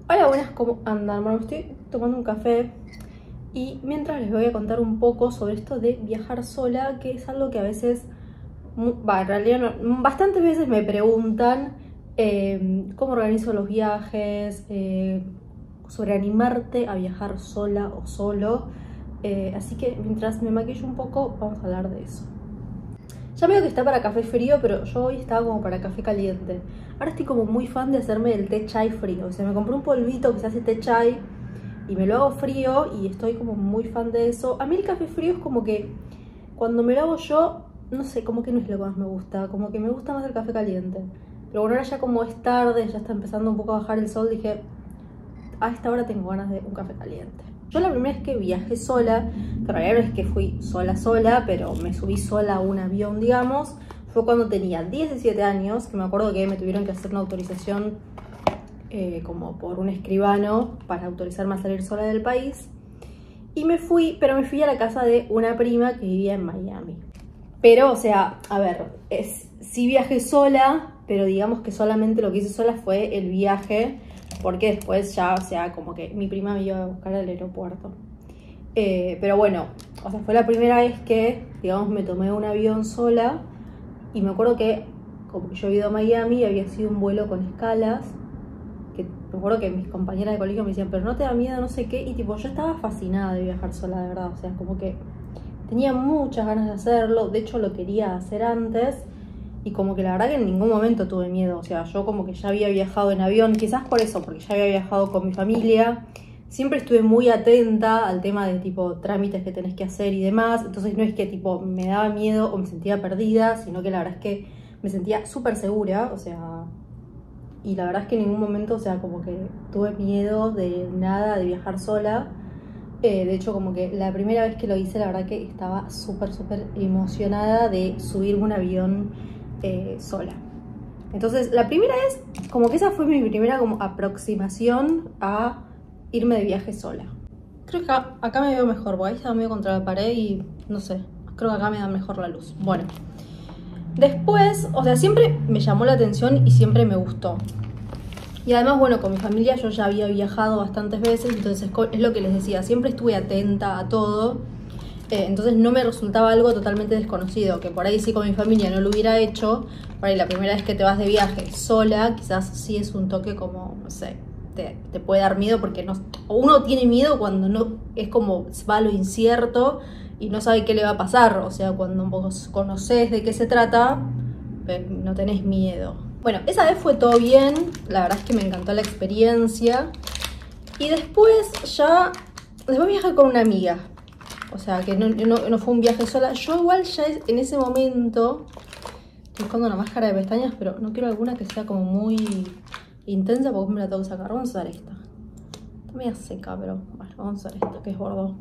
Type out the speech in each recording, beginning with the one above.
Hola, buenas, ¿cómo andan? Bueno, estoy tomando un café y mientras les voy a contar un poco sobre esto de viajar sola, que es algo que a veces, en realidad no, bastantes veces me preguntan cómo organizo los viajes, sobre animarte a viajar sola o solo. Así que mientras me maquillo un poco, vamos a hablar de eso. Ya veo que está para café frío, pero yo hoy estaba como para café caliente. Ahora estoy como muy fan de hacerme el té chai frío. O sea, me compré un polvito que se hace té chai y me lo hago frío y estoy como muy fan de eso. A mí el café frío es como que cuando me lo hago yo, no sé, como que no es lo que más me gusta. Como que me gusta más el café caliente. Pero bueno, ahora ya como es tarde, ya está empezando un poco a bajar el sol, dije, a esta hora tengo ganas de un café caliente. Yo la primera vez que viajé sola, que en realidad no es que fui sola, pero me subí sola a un avión, digamos, fue cuando tenía 17 años, que me acuerdo que me tuvieron que hacer una autorización como por un escribano para autorizarme a salir sola del país. Y me fui, pero me fui a la casa de una prima que vivía en Miami. Pero, o sea, a ver, sí viajé sola, pero digamos que solamente lo que hice sola fue el viaje, porque después ya, o sea, como que mi prima me iba a buscar al aeropuerto. Pero bueno, o sea, fue la primera vez que, digamos, me tomé un avión sola. Y me acuerdo que, como yo había ido a Miami, había sido un vuelo con escalas. Que me acuerdo que mis compañeras de colegio me decían, pero no te da miedo, no sé qué. Y tipo, yo estaba fascinada de viajar sola, de verdad. O sea, como que tenía muchas ganas de hacerlo. De hecho, lo quería hacer antes. Y como que la verdad que en ningún momento tuve miedo. O sea, yo como que ya había viajado en avión. Quizás por eso, porque ya había viajado con mi familia. Siempre estuve muy atenta al tema de tipo trámites que tenés que hacer y demás. Entonces no es que tipo me daba miedo o me sentía perdida, sino que la verdad es que me sentía súper segura. O sea, y la verdad es que en ningún momento, o sea, como que tuve miedo de nada, de viajar sola. De hecho, como que la primera vez que lo hice, la verdad que estaba súper emocionada de subirme un avión sola. Entonces, la primera vez, como que esa fue mi primera como aproximación a irme de viaje sola. Creo que acá me veo mejor, porque ahí estaba medio contra la pared y no sé, creo que acá me da mejor la luz. Bueno, después, o sea, siempre me llamó la atención y siempre me gustó. Y además, bueno, con mi familia yo ya había viajado bastantes veces, entonces es lo que les decía, siempre estuve atenta a todo. Entonces no me resultaba algo totalmente desconocido, que por ahí si con mi familia no lo hubiera hecho, por ahí la primera vez que te vas de viaje sola, quizás sí es un toque como, no sé, te puede dar miedo porque no, uno tiene miedo cuando no, es como va a lo incierto y no sabe qué le va a pasar. O sea, cuando vos conocés de qué se trata, no tenés miedo. Bueno, esa vez fue todo bien, la verdad es que me encantó la experiencia. Y después viajé con una amiga. O sea, que no fue un viaje sola. Yo igual ya en ese momento estoy buscando una máscara de pestañas, pero no quiero alguna que sea como muy intensa porque me la tengo que sacar. Vamos a usar esta. Está media seca, pero bueno, vamos a usar esta que es Bordeaux.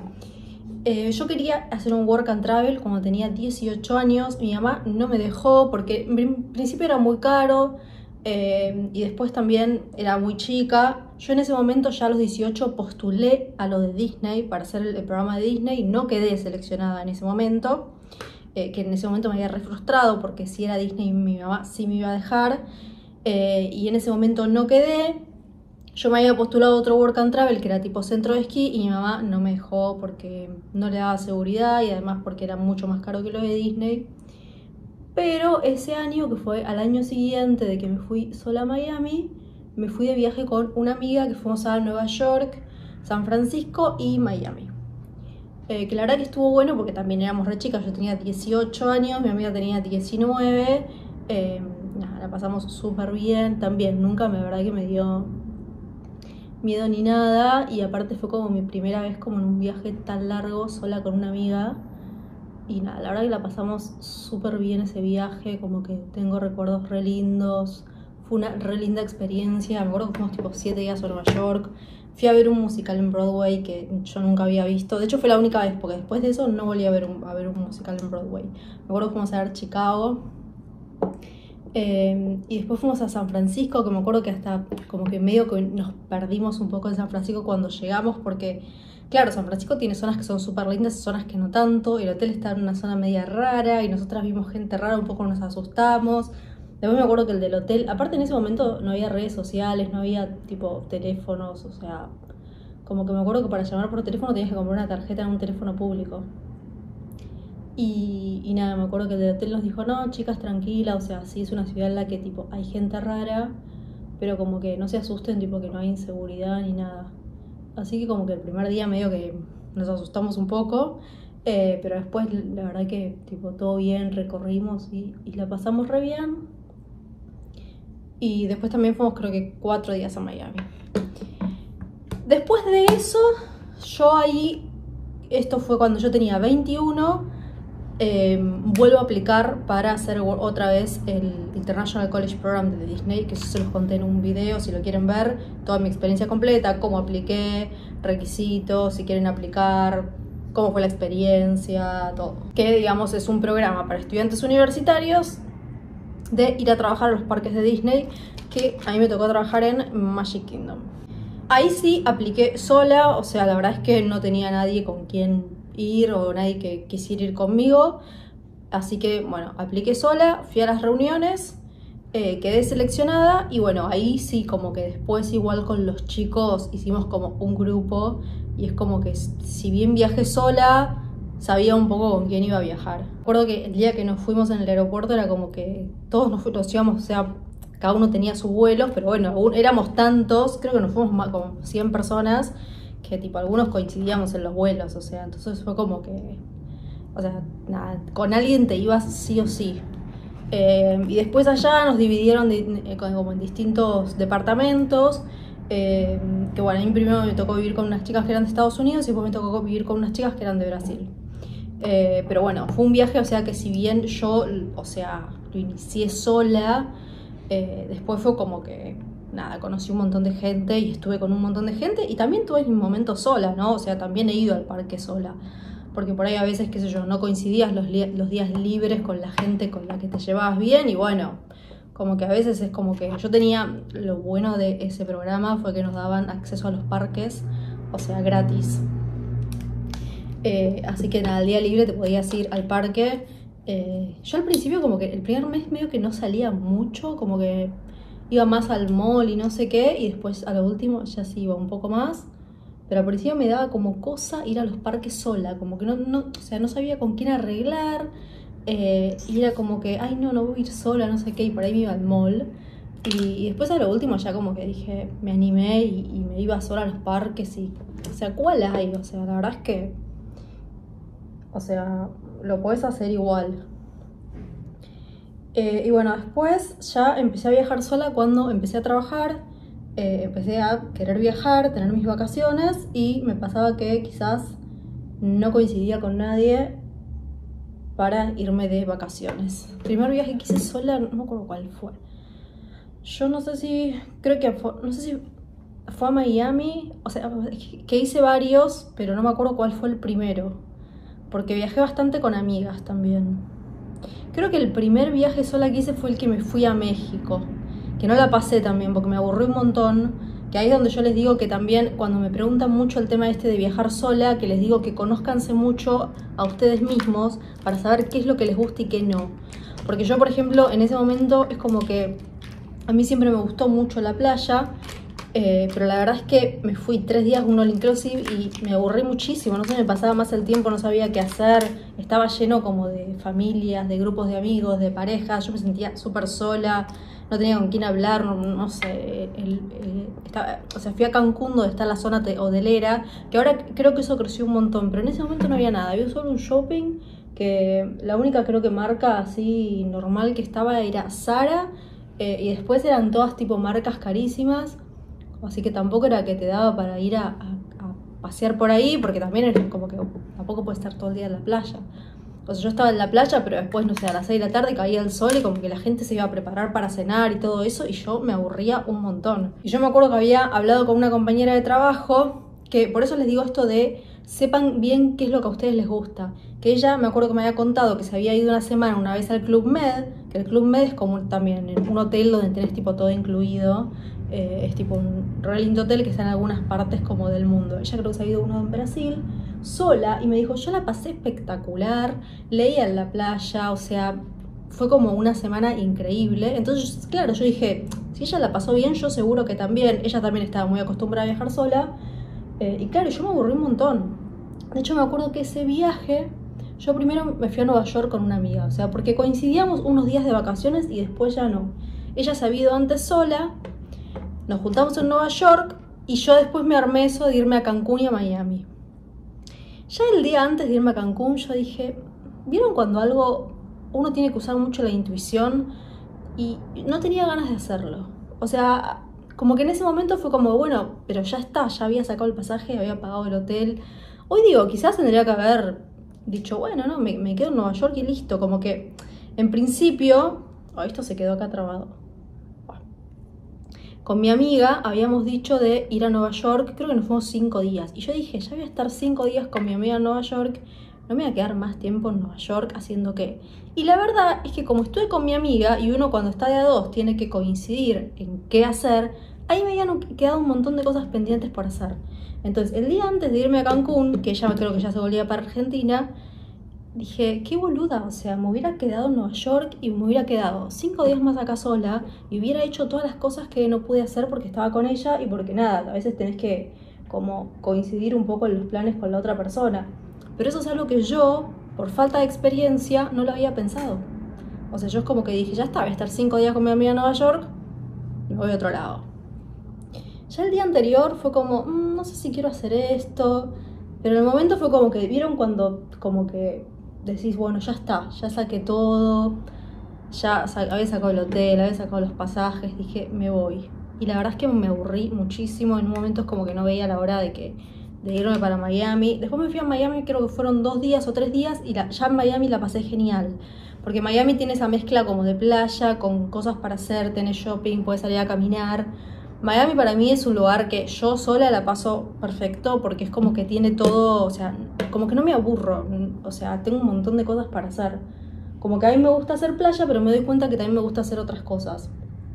Yo quería hacer un work and travel cuando tenía 18 años. Mi mamá no me dejó porque en principio era muy caro. Y después también era muy chica. Yo en ese momento ya a los 18 postulé a lo de Disney para hacer el programa de Disney. No quedé seleccionada en ese momento, que en ese momento me había re frustrado porque si era Disney mi mamá sí me iba a dejar. Y en ese momento no quedé. Yo me había postulado a otro work and travel que era tipo centro de esquí y mi mamá no me dejó porque no le daba seguridad y además porque era mucho más caro que lo de Disney. Pero ese año, que fue al año siguiente de que me fui sola a Miami, me fui de viaje con una amiga que fuimos a Nueva York, San Francisco y Miami. Que la verdad que estuvo bueno porque también éramos re chicas, yo tenía 18 años, mi amiga tenía 19. Nada, la pasamos súper bien, también nunca la verdad que me dio miedo ni nada. Y aparte fue como mi primera vez como en un viaje tan largo sola con una amiga. Y nada, la verdad que la pasamos súper bien ese viaje, como que tengo recuerdos re lindos. Fue una re linda experiencia, me acuerdo que fuimos tipo 7 días a Nueva York. Fui a ver un musical en Broadway que yo nunca había visto. De hecho fue la única vez, porque después de eso no volví a ver un musical en Broadway. Me acuerdo que fuimos a ver Chicago. Y después fuimos a San Francisco, que me acuerdo que hasta como que medio que nos perdimos un poco en San Francisco cuando llegamos, porque claro, San Francisco tiene zonas que son súper lindas y zonas que no tanto. El hotel está en una zona media rara y nosotras vimos gente rara, un poco nos asustamos. Después me acuerdo que el del hotel, aparte en ese momento no había redes sociales, no había tipo teléfonos, o sea, como que me acuerdo que para llamar por teléfono tenías que comprar una tarjeta en un teléfono público. Y nada, me acuerdo que el del hotel nos dijo, no, chicas, tranquila, o sea, sí es una ciudad en la que tipo hay gente rara, pero como que no se asusten, tipo que no hay inseguridad ni nada. Así que como que el primer día medio que nos asustamos un poco, pero después la verdad que tipo todo bien, recorrimos y la pasamos re bien. Y después también fuimos creo que 4 días a Miami. Después de eso, yo ahí, esto fue cuando yo tenía 21, vuelvo a aplicar para hacer otra vez el International College Program de Disney, que eso se los conté en un video, si lo quieren ver, toda mi experiencia completa, cómo apliqué, requisitos, si quieren aplicar, cómo fue la experiencia, todo. Que digamos es un programa para estudiantes universitarios de ir a trabajar a los parques de Disney, que a mí me tocó trabajar en Magic Kingdom. Ahí sí apliqué sola, o sea, la verdad es que no tenía nadie con quien ir o nadie que quisiera ir conmigo, así que bueno, apliqué sola, fui a las reuniones, quedé seleccionada y bueno, ahí sí como que después igual con los chicos hicimos como un grupo y es como que si bien viajé sola, sabía un poco con quién iba a viajar. Recuerdo que el día que nos fuimos en el aeropuerto era como que todos nos íbamos, o sea, cada uno tenía sus vuelos, pero bueno, éramos tantos, creo que nos fuimos más, como 100 personas, que tipo algunos coincidíamos en los vuelos, o sea, entonces fue como que, o sea, nada, con alguien te ibas sí o sí. Y después allá nos dividieron como en distintos departamentos, que bueno, a mí primero me tocó vivir con unas chicas que eran de Estados Unidos y después me tocó vivir con unas chicas que eran de Brasil. Pero bueno, fue un viaje, o sea que si bien yo, o sea, lo inicié sola, después fue como que, nada, conocí un montón de gente y estuve con un montón de gente y también tuve mis momentos sola, ¿no? O sea, también he ido al parque sola, porque por ahí a veces, qué sé yo, no coincidías los días libres con la gente con la que te llevabas bien y bueno, como que a veces es como que yo tenía, lo bueno de ese programa fue que nos daban acceso a los parques, o sea, gratis. Así que nada, al día libre te podías ir al parque. Yo al principio como que el primer mes medio que no salía mucho, como que iba más al mall y no sé qué, y después a lo último ya sí iba un poco más, pero al principio me daba como cosa ir a los parques sola, como que o sea, no sabía con quién arreglar, y era como que, ay no voy a ir sola, no sé qué, y por ahí me iba al mall, y después a lo último ya como que dije, me animé y me iba sola a los parques y, o sea, ¿cuál hay? O sea, la verdad es que, o sea, lo puedes hacer igual. Y bueno, después ya empecé a viajar sola cuando empecé a trabajar, empecé a querer viajar, tener mis vacaciones y me pasaba que quizás no coincidía con nadie para irme de vacaciones. El primer viaje que hice sola, no me acuerdo cuál fue. Yo no sé si, creo que fue, no sé si fue a Miami, o sea, que hice varios, pero no me acuerdo cuál fue el primero. Porque viajé bastante con amigas también. Creo que el primer viaje sola que hice fue el que me fui a México, que no la pasé también porque me aburrí un montón, que ahí es donde yo les digo que también cuando me preguntan mucho el tema este de viajar sola, que les digo que conózcanse mucho a ustedes mismos para saber qué es lo que les gusta y qué no. Porque yo, por ejemplo, en ese momento es como que a mí siempre me gustó mucho la playa, pero la verdad es que me fui 3 días un all inclusive y me aburrí muchísimo, no sé, me pasaba más el tiempo, no sabía qué hacer, estaba lleno como de familias, de grupos de amigos, de parejas, yo me sentía súper sola, no tenía con quién hablar, no sé, o sea, fui a Cancún donde está la zona hotelera, que ahora creo que eso creció un montón, pero en ese momento no había nada, había solo un shopping, que la única creo que marca así normal que estaba era Zara, y después eran todas tipo marcas carísimas. Así que tampoco era que te daba para ir a pasear por ahí, porque también era como que tampoco puedes estar todo el día en la playa. O sea, yo estaba en la playa, pero después, no sé, a las 6 de la tarde caía el sol y como que la gente se iba a preparar para cenar y todo eso, y yo me aburría un montón. Y yo me acuerdo que había hablado con una compañera de trabajo, que por eso les digo esto de sepan bien qué es lo que a ustedes les gusta. Que ella, me acuerdo que me había contado que se había ido una semana una vez al Club Med, que el Club Med es como también un hotel donde tenés tipo todo incluido. Es tipo un re lindo hotel que está en algunas partes como del mundo. Ella creo que se ha ido uno en Brasil sola y me dijo, yo la pasé espectacular, leía en la playa, o sea, fue como una semana increíble. Entonces, claro, yo dije, si ella la pasó bien, yo seguro que también. Ella también estaba muy acostumbrada a viajar sola. Y claro, yo me aburrí un montón. De hecho, me acuerdo que ese viaje, yo primero me fui a Nueva York con una amiga. O sea, porque coincidíamos unos días de vacaciones y después ya no. Ella se había ido antes sola, nos juntamos en Nueva York y yo después me armé eso de irme a Cancún y a Miami. Ya el día antes de irme a Cancún yo dije, ¿vieron cuando algo, uno tiene que usar mucho la intuición? Y no tenía ganas de hacerlo. O sea, como que en ese momento fue como, bueno, pero ya está, ya había sacado el pasaje, había pagado el hotel. Hoy digo, quizás tendría que haber dicho, bueno, no, me quedo en Nueva York y listo. Como que, en principio, esto se quedó acá trabado. Bueno. Con mi amiga habíamos dicho de ir a Nueva York, creo que nos fuimos 5 días. Y yo dije, ya voy a estar 5 días con mi amiga en Nueva York, no me voy a quedar más tiempo en Nueva York haciendo qué. Y la verdad es que como estuve con mi amiga y uno cuando está de a dos tiene que coincidir en qué hacer, ahí me habían quedado un montón de cosas pendientes por hacer. Entonces el día antes de irme a Cancún, que ella creo que ya se volvía para Argentina, dije, qué boluda, o sea, me hubiera quedado en Nueva York y me hubiera quedado 5 días más acá sola y hubiera hecho todas las cosas que no pude hacer porque estaba con ella y porque nada, a veces tenés que como coincidir un poco en los planes con la otra persona. Pero eso es algo que yo, por falta de experiencia, no lo había pensado. O sea, yo es como que dije, ya está, voy a estar 5 días con mi amiga en Nueva York y me voy a otro lado. Ya el día anterior fue como, no sé si quiero hacer esto, pero en el momento fue como que, ¿vieron cuando como que decís, bueno, ya está, ya saqué todo, ya había sacado el hotel, había sacado los pasajes, dije, me voy. Y la verdad es que me aburrí muchísimo, en un momento es como que no veía la hora de irme para Miami. Después me fui a Miami, creo que fueron 2 días o 3 días, y ya en Miami la pasé genial. Porque Miami tiene esa mezcla como de playa, con cosas para hacer, tenés shopping, puedes salir a caminar. Miami para mí es un lugar que yo sola la paso perfecto, porque es como que tiene todo, o sea, como que no me aburro, o sea, tengo un montón de cosas para hacer. Como que a mí me gusta hacer playa, pero me doy cuenta que también me gusta hacer otras cosas.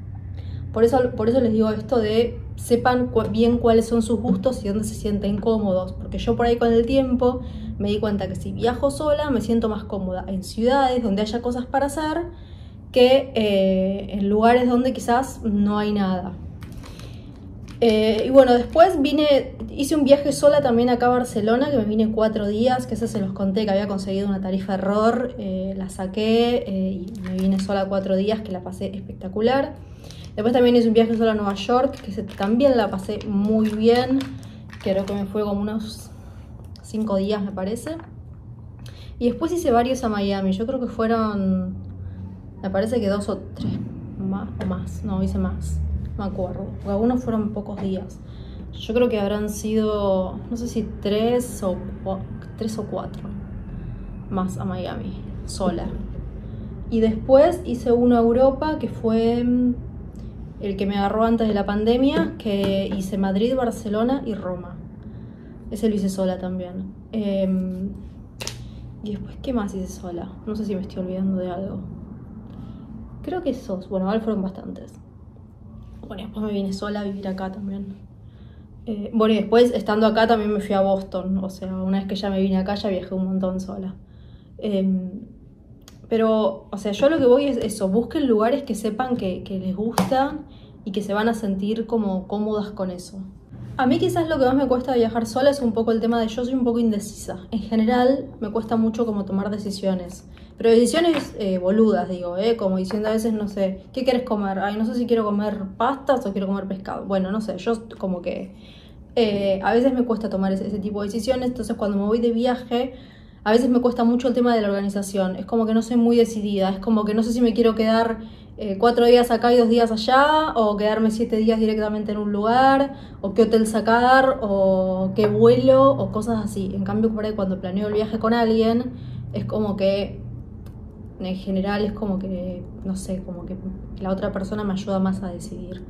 Por eso les digo esto de sepan bien cuáles son sus gustos y dónde se sienten cómodos. Porque yo por ahí con el tiempo me di cuenta que si viajo sola me siento más cómoda en ciudades donde haya cosas para hacer que en lugares donde quizás no hay nada. Y bueno, después hice un viaje sola también acá a Barcelona, que me vine 4 días, que ese se los conté, que había conseguido una tarifa error, la saqué y me vine sola 4 días, que la pasé espectacular. Después también hice un viaje solo a Nueva York, que también la pasé muy bien. Creo que me fue como unos 5 días, me parece. Y después hice varios a Miami. Yo creo que fueron, me parece que 2 o 3 más. No, hice más. No me acuerdo. Porque algunos fueron pocos días. Yo creo que habrán sido, no sé si 3 o 4 más a Miami, sola. Y después hice uno a Europa, que fue el que me agarró antes de la pandemia, que hice Madrid, Barcelona y Roma. Ese lo hice sola también. Y después, ¿qué más hice sola? No sé si me estoy olvidando de algo. Creo que esos, bueno, igual fueron bastantes. Bueno, después me vine sola a vivir acá también. Bueno, y después, estando acá, también me fui a Boston. O sea, una vez que ya me vine acá, ya viajé un montón sola. Pero, o sea, yo lo que voy es eso, busquen lugares que sepan que les gustan y que se van a sentir como cómodas con eso. A mí quizás lo que más me cuesta viajar sola es un poco el tema de yo soy un poco indecisa. En general me cuesta mucho como tomar decisiones. Pero decisiones boludas, digo, como diciendo a veces, no sé, ¿qué quieres comer? Ay, no sé si quiero comer pastas o quiero comer pescado. Bueno, no sé, yo como que a veces me cuesta tomar ese tipo de decisiones. Entonces cuando me voy de viaje, a veces me cuesta mucho el tema de la organización. Es como que no soy muy decidida. Es como que no sé si me quiero quedar 4 días acá y 2 días allá, o quedarme 7 días directamente en un lugar, o qué hotel sacar, o qué vuelo, o cosas así. En cambio, por ahí cuando planeo el viaje con alguien, es como que en general es como que, no sé, como que la otra persona me ayuda más a decidir.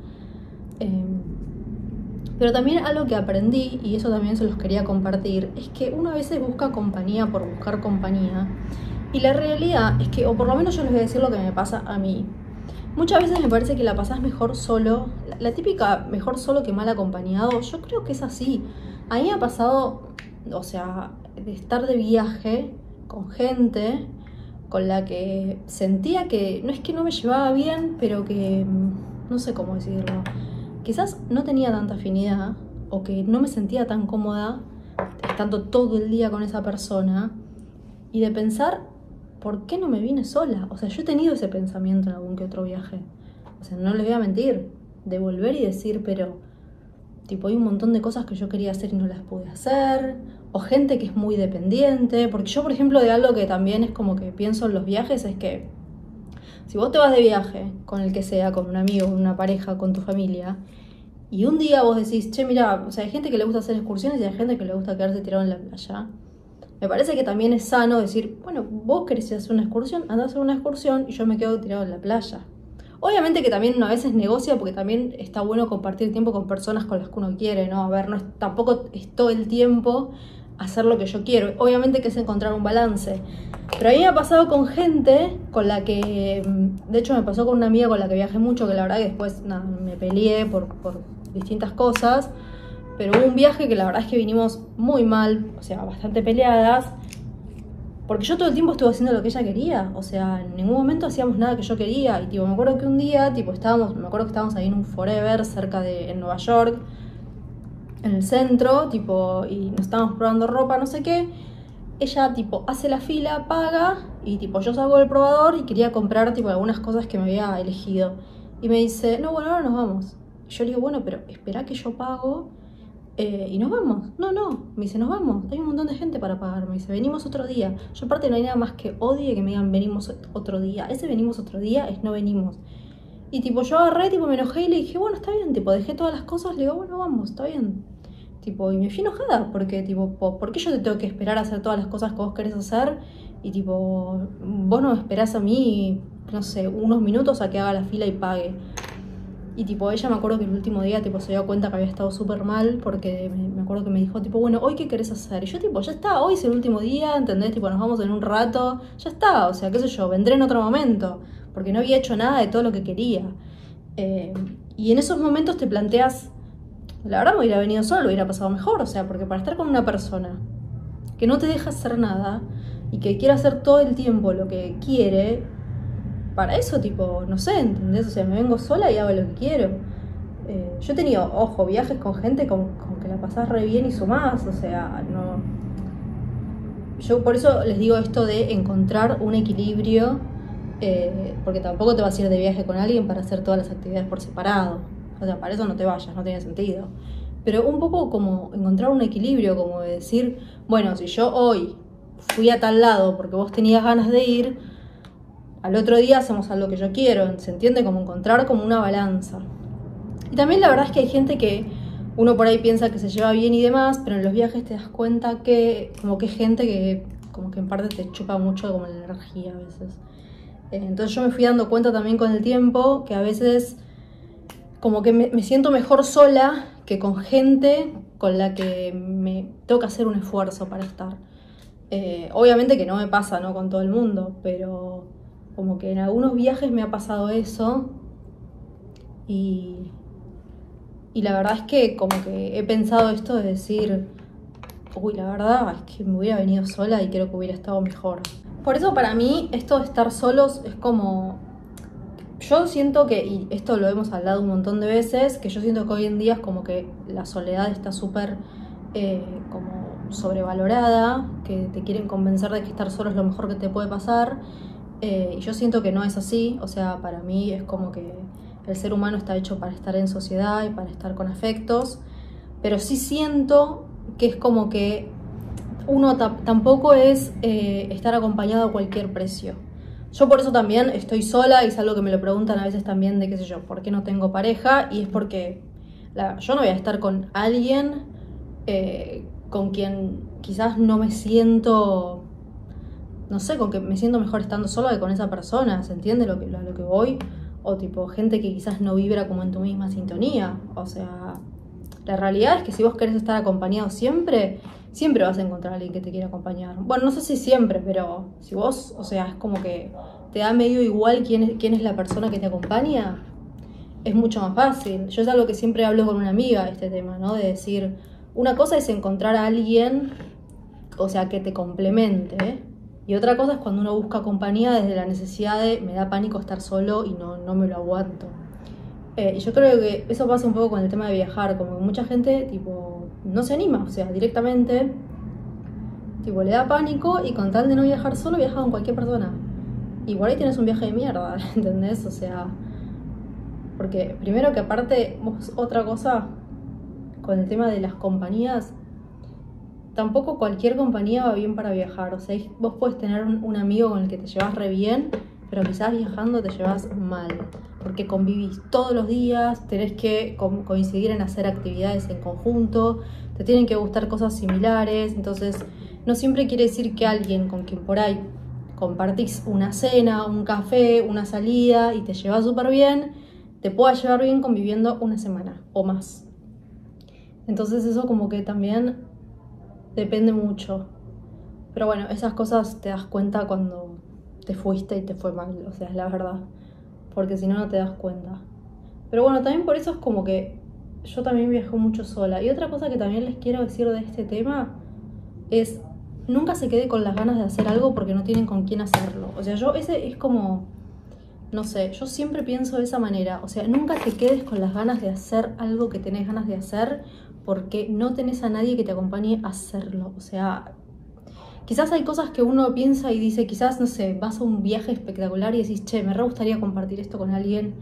Pero también algo que aprendí, y eso también se los quería compartir, es que uno a veces busca compañía por buscar compañía. Y la realidad es que, o por lo menos yo les voy a decir lo que me pasa a mí. Muchas veces me parece que la pasás mejor solo. La típica mejor solo que mal acompañado, yo creo que es así. A mí me ha pasado, o sea, de estar de viaje con gente con la que sentía que, no es que no me llevaba bien, pero que, no sé cómo decirlo, quizás no tenía tanta afinidad o que no me sentía tan cómoda estando todo el día con esa persona, y de pensar, ¿por qué no me vine sola? O sea, yo he tenido ese pensamiento en algún que otro viaje. O sea, no les voy a mentir, de volver y decir, pero, tipo, hay un montón de cosas que yo quería hacer y no las pude hacer, o gente que es muy dependiente, porque yo, por ejemplo, de algo que también es como que pienso en los viajes, es que si vos te vas de viaje, con el que sea, con un amigo, con una pareja, con tu familia, y un día vos decís, che, mira, o sea, hay gente que le gusta hacer excursiones y hay gente que le gusta quedarse tirado en la playa. Me parece que también es sano decir, bueno, vos querés hacer una excursión, andá a hacer una excursión y yo me quedo tirado en la playa. Obviamente que también uno a veces negocia, porque también está bueno compartir tiempo con personas con las que uno quiere, ¿no? A ver, no es, tampoco es todo el tiempo hacer lo que yo quiero. Obviamente que es encontrar un balance. Pero a mí me ha pasado con gente con la que, de hecho me pasó con una amiga con la que viajé mucho, que la verdad que después nada, me peleé por distintas cosas. Pero hubo un viaje que la verdad es que vinimos muy mal, o sea, bastante peleadas, porque yo todo el tiempo estuve haciendo lo que ella quería, o sea, en ningún momento hacíamos nada que yo quería. Y tipo, me acuerdo que un día, tipo, me acuerdo que estábamos ahí en un Forever, en Nueva York, en el centro, tipo, y nos estábamos probando ropa, no sé qué. Ella, tipo, hace la fila, paga, y tipo, yo salgo del probador y quería comprar, tipo, algunas cosas que me había elegido. Y me dice, no, bueno, ahora nos vamos. Y yo le digo, bueno, pero espera que yo pago y nos vamos. No, me dice, nos vamos, hay un montón de gente para pagar. Me dice, venimos otro día. Yo aparte no hay nada más que odie que me digan venimos otro día. Ese venimos otro día es no venimos. Y tipo, yo agarré, tipo, me enojé y le dije, bueno, está bien, tipo, dejé todas las cosas, le digo, bueno, vamos, está bien. Tipo, y me fui enojada, porque tipo, ¿por qué yo te tengo que esperar a hacer todas las cosas que vos querés hacer? Y tipo, vos no me esperás a mí, no sé, unos minutos a que haga la fila y pague. Y tipo, ella me acuerdo que el último día tipo se dio cuenta que había estado súper mal, porque me acuerdo que me dijo tipo, bueno, ¿hoy qué querés hacer? Y yo tipo, ya está, hoy es el último día, ¿entendés? Tipo, nos vamos en un rato, ya está, o sea, qué sé yo, vendré en otro momento, porque no había hecho nada de todo lo que quería. Y en esos momentos te planteas, la verdad me hubiera venido solo, hubiera pasado mejor, o sea, porque para estar con una persona que no te deja hacer nada y que quiere hacer todo el tiempo lo que quiere, para eso, tipo, no sé, ¿entendés? O sea, me vengo sola y hago lo que quiero. Yo he tenido, ojo, viajes con gente con que la pasás re bien y sumás, o sea, no. Yo por eso les digo esto de encontrar un equilibrio, porque tampoco te vas a ir de viaje con alguien para hacer todas las actividades por separado. O sea, para eso no te vayas, no tiene sentido. Pero un poco como encontrar un equilibrio, como de decir, bueno, si yo hoy fui a tal lado porque vos tenías ganas de ir, al otro día hacemos algo que yo quiero, ¿se entiende? Como encontrar como una balanza. Y también la verdad es que hay gente que uno por ahí piensa que se lleva bien y demás, pero en los viajes te das cuenta que como que hay gente que como que en parte te chupa mucho como la energía a veces. Entonces yo me fui dando cuenta también con el tiempo que a veces como que me siento mejor sola que con gente con la que me tengo que hacer un esfuerzo para estar. Obviamente que no me pasa, ¿no? Con todo el mundo, pero como que en algunos viajes me ha pasado eso y la verdad es que como que he pensado esto de decir, uy, la verdad es que me hubiera venido sola y creo que hubiera estado mejor. Por eso para mí esto de estar solos es como, yo siento que, y esto lo hemos hablado un montón de veces, que yo siento que hoy en día es como que la soledad está súper como sobrevalorada, que te quieren convencer de que estar solo es lo mejor que te puede pasar. Y yo siento que no es así, o sea, para mí es como que el ser humano está hecho para estar en sociedad y para estar con afectos, pero sí siento que es como que uno tampoco es estar acompañado a cualquier precio. Yo por eso también estoy sola y es algo que me lo preguntan a veces también de qué sé yo, ¿por qué no tengo pareja? Y es porque yo no voy a estar con alguien con quien quizás no me siento, no sé, con que me siento mejor estando sola que con esa persona, ¿se entiende a lo que voy? O tipo, gente que quizás no vibra como en tu misma sintonía. O sea, la realidad es que si vos querés estar acompañado siempre, siempre vas a encontrar a alguien que te quiera acompañar. Bueno, no sé si siempre, pero si vos, o sea, es como que te da medio igual quién es la persona que te acompaña, es mucho más fácil. Yo es algo que siempre hablo con una amiga, este tema, ¿no? De decir, una cosa es encontrar a alguien, o sea, que te complemente, Y otra cosa es cuando uno busca compañía desde la necesidad de me da pánico estar solo y no me lo aguanto. Y yo creo que eso pasa un poco con el tema de viajar, como que mucha gente tipo no se anima, o sea, directamente tipo le da pánico y con tal de no viajar solo viaja con cualquier persona. Y por ahí tienes un viaje de mierda, ¿entendés? O sea, porque primero que aparte, vos otra cosa con el tema de las compañías, tampoco cualquier compañía va bien para viajar. O sea, vos podés tener un amigo con el que te llevas re bien, pero quizás viajando te llevas mal, porque convivís todos los días, tenés que coincidir en hacer actividades en conjunto, te tienen que gustar cosas similares, entonces no siempre quiere decir que alguien con quien por ahí compartís una cena, un café, una salida y te llevas súper bien, te pueda llevar bien conviviendo una semana o más. Entonces eso como que también depende mucho. Pero bueno, esas cosas te das cuenta cuando te fuiste y te fue mal, o sea, es la verdad. Porque si no, no te das cuenta. Pero bueno, también por eso es como que yo también viajo mucho sola. Y otra cosa que también les quiero decir de este tema es nunca se quede con las ganas de hacer algo porque no tienen con quién hacerlo. O sea, ese es como, no sé, yo siempre pienso de esa manera. O sea, nunca te quedes con las ganas de hacer algo que tenés ganas de hacer porque no tenés a nadie que te acompañe a hacerlo. O sea, quizás hay cosas que uno piensa y dice, quizás, no sé, vas a un viaje espectacular y decís, che, me re gustaría compartir esto con alguien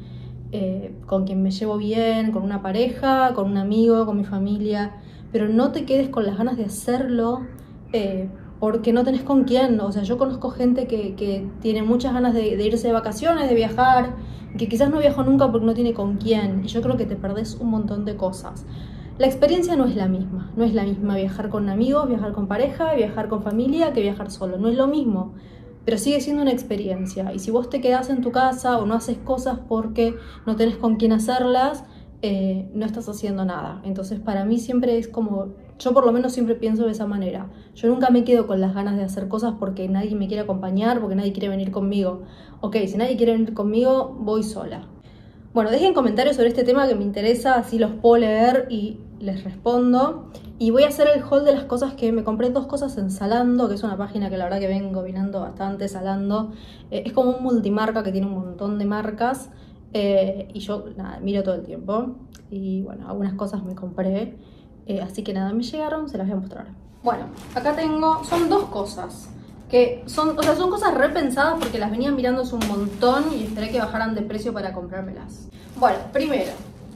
con quien me llevo bien, con una pareja, con un amigo, con mi familia, pero no te quedes con las ganas de hacerlo porque no tenés con quién. O sea, yo conozco gente que tiene muchas ganas de irse de vacaciones, de viajar, que quizás no viajó nunca porque no tiene con quién, y yo creo que te perdés un montón de cosas. La experiencia no es la misma, no es la misma viajar con amigos, viajar con pareja, viajar con familia que viajar solo, no es lo mismo, pero sigue siendo una experiencia. Y si vos te quedás en tu casa o no haces cosas porque no tenés con quién hacerlas, no estás haciendo nada. Entonces para mí siempre es como, yo por lo menos siempre pienso de esa manera. Yo nunca me quedo con las ganas de hacer cosas porque nadie me quiere acompañar, porque nadie quiere venir conmigo. Ok, si nadie quiere venir conmigo, voy sola. Bueno, dejen comentarios sobre este tema que me interesa, así los puedo leer y les respondo. Y voy a hacer el haul de las cosas que me compré, 2 cosas en Zalando, que es una página que la verdad que vengo mirando bastante. Zalando es como un multimarca que tiene un montón de marcas y yo nada, miro todo el tiempo. Y bueno, algunas cosas me compré, así que nada, me llegaron, se las voy a mostrar. Bueno, acá tengo, son 2 cosas. Que son, o sea, son cosas repensadas porque las venía mirando hace un montón y esperé que bajaran de precio para comprármelas. Bueno, primero,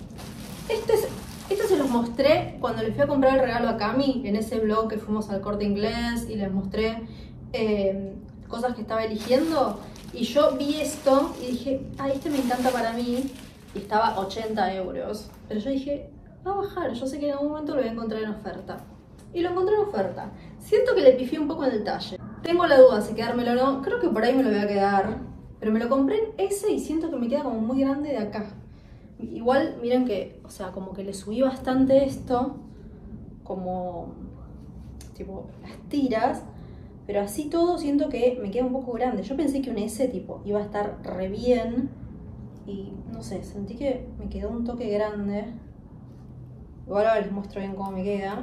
esto se los mostré cuando les fui a comprar el regalo a Cami, en ese vlog que fuimos al Corte Inglés y les mostré cosas que estaba eligiendo. Y yo vi esto y dije, ah, este me encanta para mí, y estaba 80 euros. Pero yo dije, va a bajar, yo sé que en algún momento lo voy a encontrar en oferta. Y lo encontré en oferta. Siento que le pifié un poco en el talle. Tengo la duda si quedármelo o no. Creo que por ahí me lo voy a quedar. Pero me lo compré en ese y siento que me queda como muy grande de acá. Igual, miren que, o sea, como que le subí bastante esto. Como, tipo, las tiras. Pero así todo siento que me queda un poco grande. Yo pensé que un S, tipo, iba a estar re bien. Y, no sé, sentí que me quedó un toque grande. Igual ahora les muestro bien cómo me queda.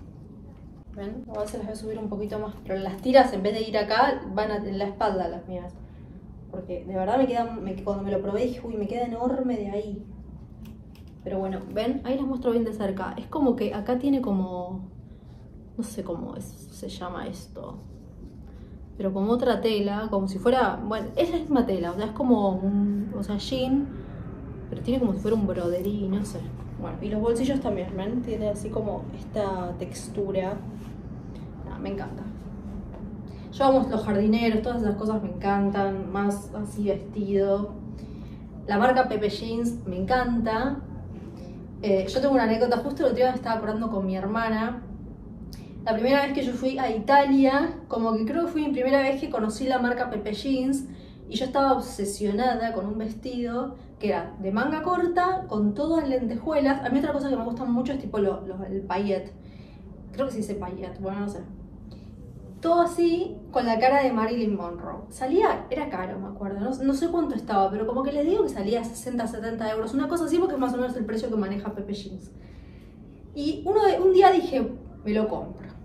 ¿Ven? Ahora se las voy a subir un poquito más. Pero las tiras, en vez de ir acá, van en la espalda las mías. Porque de verdad me queda, cuando me lo probé dije, uy, me queda enorme de ahí. Pero bueno, ¿ven? Ahí las muestro bien de cerca. Es como que acá tiene como, no sé cómo se llama esto, pero como otra tela, como si fuera, bueno, es la misma tela, o sea, es como un, o sea, jean, pero tiene como si fuera un broderí, no sé. Bueno, y los bolsillos también, ¿ven? Tiene así como esta textura. Me encanta. Yo amo los jardineros, todas esas cosas me encantan, más así vestido. La marca Pepe Jeans me encanta. Yo tengo una anécdota, justo el otro día me estaba acordando con mi hermana. La primera vez que yo fui a Italia, como que creo que fue mi primera vez que conocí la marca Pepe Jeans, y yo estaba obsesionada con un vestido que era de manga corta, con todas lentejuelas. A mí otra cosa que me gusta mucho es tipo el paillet. Creo que se dice paillet, bueno, no sé. Todo así, con la cara de Marilyn Monroe. Salía, era caro, me acuerdo, no sé cuánto estaba, pero como que les digo que salía 60, 70 euros, una cosa así, porque es más o menos el precio que maneja Pepe Jeans. Y un día dije, me lo compro.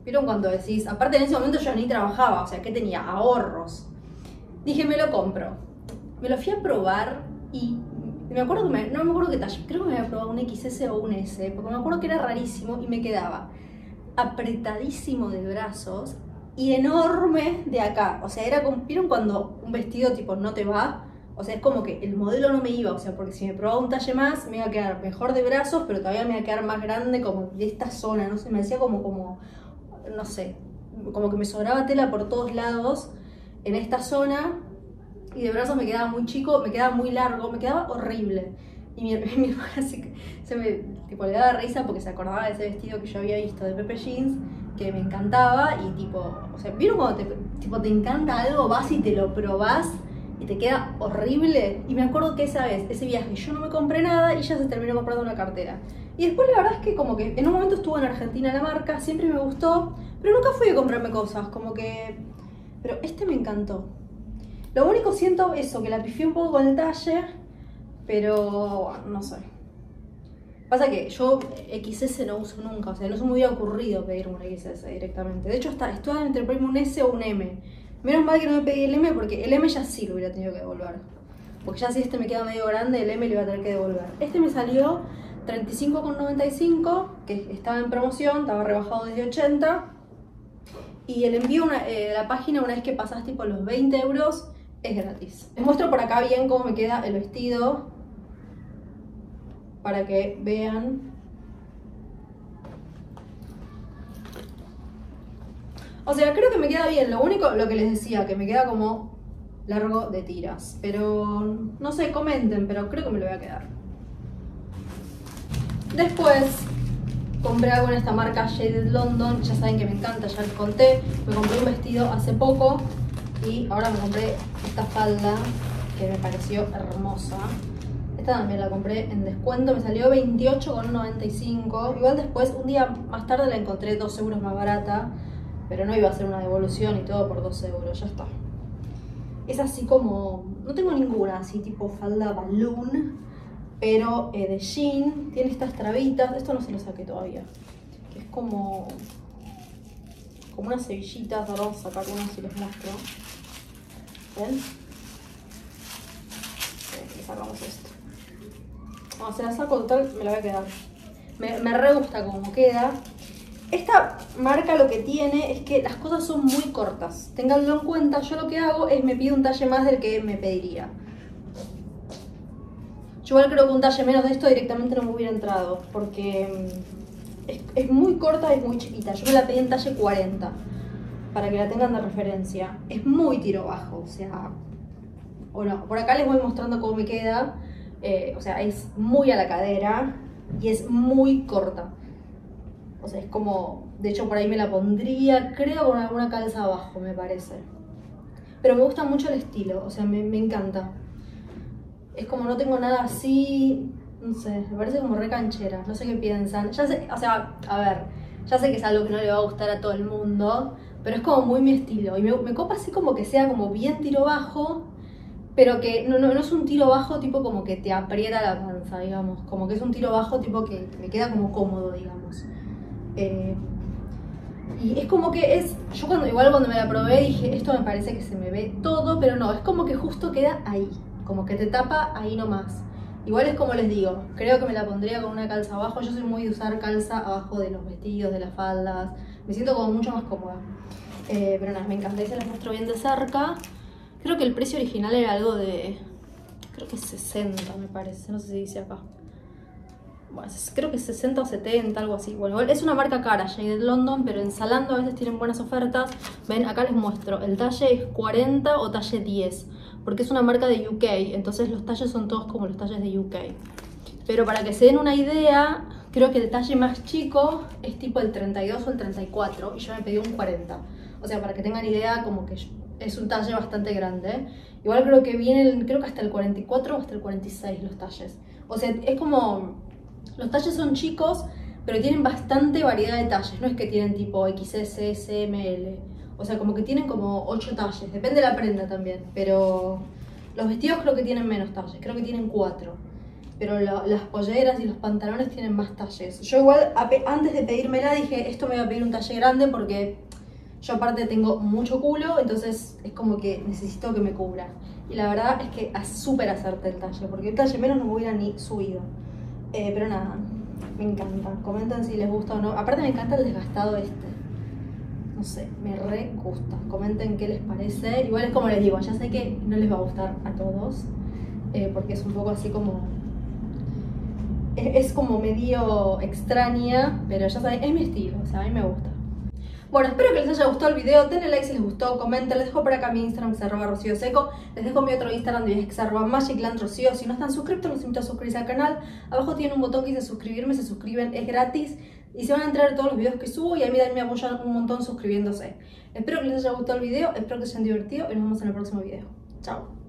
¿Vieron cuando decís? Aparte en ese momento yo ni trabajaba, o sea, ¿qué tenía? Ahorros. Dije, me lo compro. Me lo fui a probar y me acuerdo que no me acuerdo qué talle, creo que me había probado un XS o un S, porque me acuerdo que era rarísimo y me quedaba apretadísimo de brazos y enorme de acá. O sea, era como, ¿vieron cuando un vestido tipo no te va? O sea, es como que el modelo no me iba, o sea, porque si me probaba un talle más me iba a quedar mejor de brazos, pero todavía me iba a quedar más grande como de esta zona, no sé, me decía como, no sé, como que me sobraba tela por todos lados en esta zona. Y de brazos me quedaba muy chico, me quedaba muy largo, me quedaba horrible. Y mi hermana tipo, le daba risa porque se acordaba de ese vestido que yo había visto de Pepe Jeans, que me encantaba. Y tipo, o sea, ¿vieron cuando te encanta algo, vas y te lo probás y te queda horrible? Y me acuerdo que esa vez, ese viaje, yo no me compré nada y ella se terminó comprando una cartera. Y después la verdad es que como que en un momento estuvo en Argentina la marca, siempre me gustó, pero nunca fui a comprarme cosas, como que... Pero este me encantó. Lo único siento eso, que la pifié un poco con el talle, pero bueno, no sé. Pasa que yo XS no uso nunca, o sea, no se me hubiera ocurrido pedir un XS directamente. De hecho, estuve entre pedirme un S o un M. Menos mal que no me pedí el M porque el M ya sí lo hubiera tenido que devolver. Porque ya si este me queda medio grande, el M lo iba a tener que devolver. Este me salió 35,95, que estaba en promoción, estaba rebajado desde 80. Y el envío de la página, una vez que pasás tipo los 20 euros, es gratis. Les muestro por acá bien cómo me queda el vestido para que vean. O sea, creo que me queda bien. Lo único, lo que les decía, que me queda como largo de tiras. Pero no sé, comenten, pero creo que me lo voy a quedar. Después compré algo en esta marca Jaded London. Ya saben que me encanta, ya les conté. Me compré un vestido hace poco y ahora me compré esta falda que me pareció hermosa. Esta también la compré en descuento, me salió 28,95. Igual después, un día más tarde la encontré 2 euros más barata, pero no iba a hacer una devolución y todo por 2 euros, ya está. Es así como, no tengo ninguna así tipo falda balloon, pero de jean, tiene estas trabitas, esto no se lo saqué todavía, que es como unas cebillitas. Ahora vamos a sacar una si les muestro. ¿Ven? Le sacamos esto. Bueno, se la saco total, me la voy a quedar. Me re gusta cómo queda. Esta marca lo que tiene es que las cosas son muy cortas. Ténganlo en cuenta, yo lo que hago es me pido un talle más del que me pediría. Yo igual creo que un talle menos de esto directamente no me hubiera entrado, porque es muy corta, es muy chiquita. Yo me la pedí en talle 40, para que la tengan de referencia. Es muy tiro bajo, o sea... Bueno, por acá les voy mostrando cómo me queda. O sea, es muy a la cadera y es muy corta. O sea, es como... De hecho, por ahí me la pondría, creo, con alguna calza abajo, me parece. Pero me gusta mucho el estilo, o sea, me encanta. Es como no tengo nada así... No sé, me parece como re canchera, no sé qué piensan. Ya sé, o sea, a ver, ya sé que es algo que no le va a gustar a todo el mundo, pero es como muy mi estilo. Y me copa así como que sea como bien tiro bajo, pero que no es un tiro bajo tipo como que te aprieta la panza, digamos. Como que es un tiro bajo tipo que me queda como cómodo, digamos. Y es como que es... Yo igual cuando me la probé dije, esto me parece que se me ve todo, pero no, es como que justo queda ahí. Como que te tapa ahí nomás. Igual es como les digo, creo que me la pondría con una calza abajo. Yo soy muy de usar calza abajo de los vestidos, de las faldas. Me siento como mucho más cómoda. Pero nada, me encanta. Y se las muestro bien de cerca. Creo que el precio original era algo de... Creo que 60 me parece, no sé si dice acá. Bueno, creo que 60 o 70, algo así. Bueno, es una marca cara, Jaded London, pero en Zalando a veces tienen buenas ofertas. Ven, acá les muestro. El talle es 40 o talle 10, porque es una marca de UK, entonces los talles son todos como los talles de UK. Pero para que se den una idea, creo que el talle más chico es tipo el 32 o el 34, y yo me pedí un 40. O sea, para que tengan idea, como que es un talle bastante grande. Igual creo que vienen, creo que hasta el 44 o hasta el 46 los talles. O sea, es como... Los talles son chicos, pero tienen bastante variedad de talles. No es que tienen tipo XS, S, M, L. O sea, como que tienen como 8 talles. Depende de la prenda también. Pero los vestidos creo que tienen menos talles. Creo que tienen 4. pero las polleras y los pantalones tienen más talles. Yo igual, antes de pedírmela, dije, esto me voy a pedir un talle grande porque yo aparte tengo mucho culo, entonces es como que necesito que me cubra. Y la verdad es que a súper hacerte el talle, porque el talle menos no me hubiera ni subido. Pero nada, me encanta. Comenten si les gusta o no. Aparte me encanta el desgastado este. No sé, me re gusta. Comenten qué les parece. Igual es como les digo, ya sé que no les va a gustar a todos. Porque es un poco así como... Es como medio extraña, pero ya saben, es mi estilo, o sea, a mí me gusta. Bueno, espero que les haya gustado el video, denle like si les gustó, comenten, les dejo por acá mi Instagram que es @rocioseco, les dejo mi otro Instagram de viajes que es @magiclandrocio. Si no están suscritos, los invito a suscribirse al canal. Abajo tienen un botón que dice suscribirme, se suscriben, es gratis y se van a enterar de todos los videos que subo y a mí también me apoyan un montón suscribiéndose. Espero que les haya gustado el video, espero que se hayan divertido y nos vemos en el próximo video. Chao.